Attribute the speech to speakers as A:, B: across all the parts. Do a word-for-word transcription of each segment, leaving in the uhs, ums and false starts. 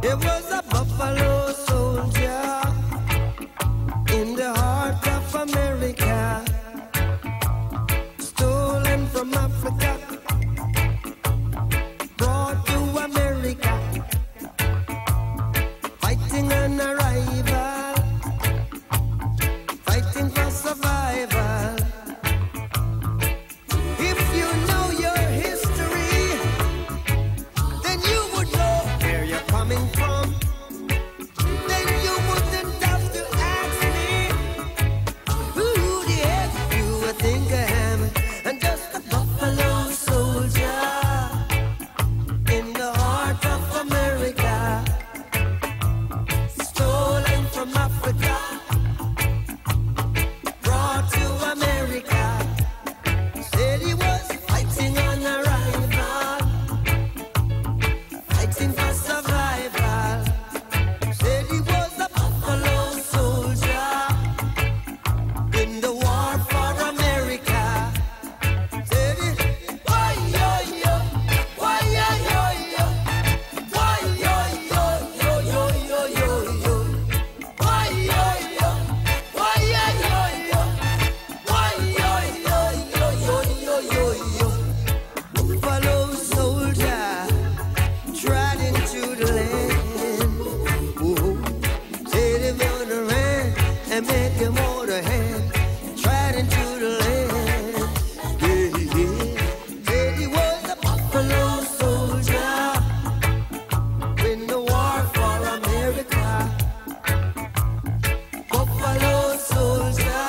A: There was a buffalo soldier in the heart of America, stolen from Africa, brought to America, fighting an arrival, fighting for survival. If you know your history, then you would know where you're coming from. Then you wouldn't have to ask me who the heck you would think I am. I'm just a buffalo soldier in the heart of America, stolen from Africa, brought to America. Said he was fighting on arrival, fighting for survival. Said he was a buffalo soldier in the war for America. Said he, why yo yo, why yo yo yo, why yo yo yo yo yo yo yo, why yo yo, why yo yo yo, why yo yo yo yo yo yo yo. Buffalo soldier trod into the land. Whoa. Said him on the land and make him hold a hand. Trod into the land. Yeah, yeah. Said he was a buffalo soldier in the war for America. Buffalo soldier,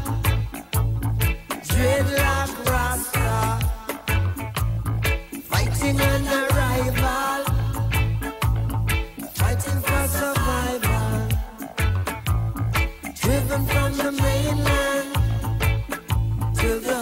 A: dreadlock rasta, fighting an arrival, fighting for survival, driven from the mainland to the